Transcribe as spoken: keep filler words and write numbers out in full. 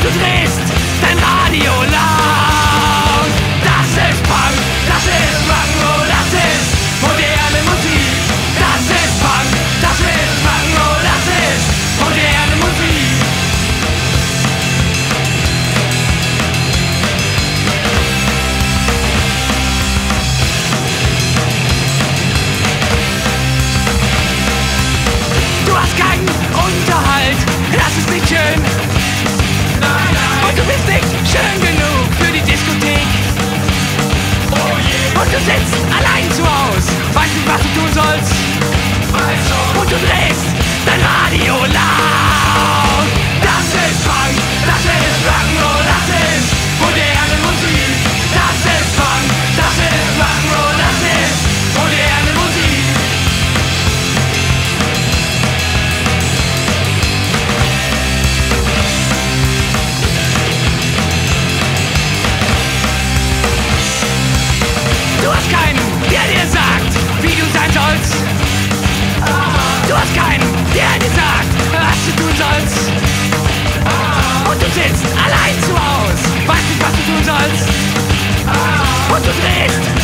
du drehst dein Radio laut. Das ist Punk, das ist Rock'n'Roll, das ist moderne Musik. Das ist Punk, das ist Rock'n'Roll, das ist moderne Musik. Du hast keinen Unterhalt, das ist nicht schön. Und du bist nicht schön genug für die Diskothek. Und du sitzt allein zu Haus, weißt nicht, was du tun sollst. Und du drehst dein Radio laut. Das ist Punk, das ist Rock'n'Roll, das ist moderne Musik. Das ist Punk, das ist Rock'n'Roll, das ist moderne Musik. Du hast keinen, der dir sagt, wie du sein sollst. Du hast keinen, der dir sagt, was du tun sollst. Und du sitzt allein zu Hause, weißt nicht, was du tun sollst. Und du drehst